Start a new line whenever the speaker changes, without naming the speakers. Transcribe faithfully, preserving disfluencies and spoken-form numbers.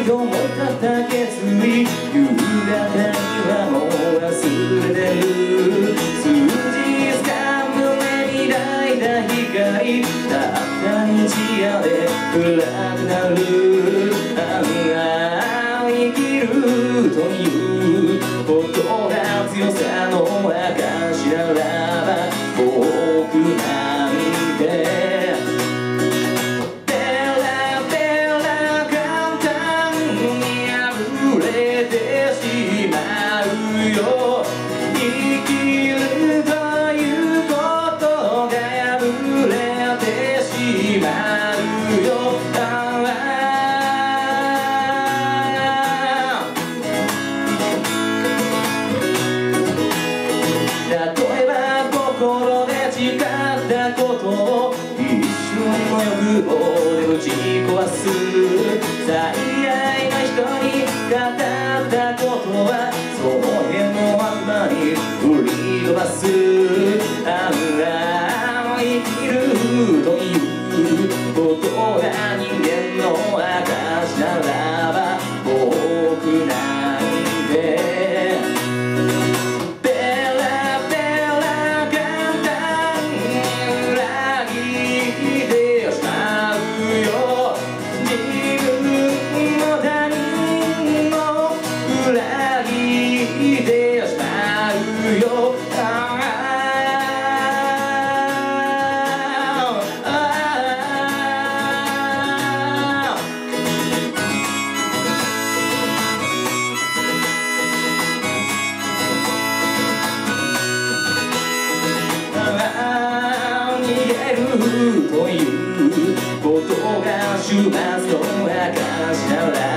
度もた決意、夕方にはもう忘れてる。数日間胸に抱いた光、たった一夜で暗くなる。ああ生きるということが強さの証ならば、僕なんて最愛の人に語ったことは、その辺の悪魔に振り飛ばす。ああ生きるということが人間の証ならば、僕なんてペラペラ簡単に裏切ってしまうよ。ということが終末の証なら